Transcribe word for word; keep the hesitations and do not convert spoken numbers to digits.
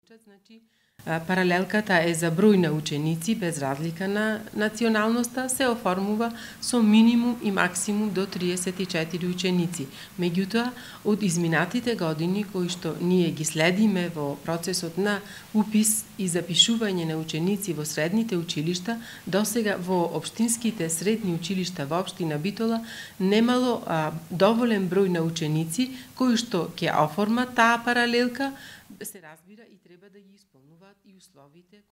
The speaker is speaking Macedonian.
Значи, паралелката е за број на ученици без разлика на националноста, се оформува со минимум и максимум до триесет и четири ученици. Меѓутоа, од изминатите години кои што ние ги следиме во процесот на упис и запишување на ученици во средните училишта, досега во општинските средни училишта во општина Битола немало а, доволен број на ученици кои што ќе оформат таа паралелка, се разбира и треба да ги исполнуваат и условите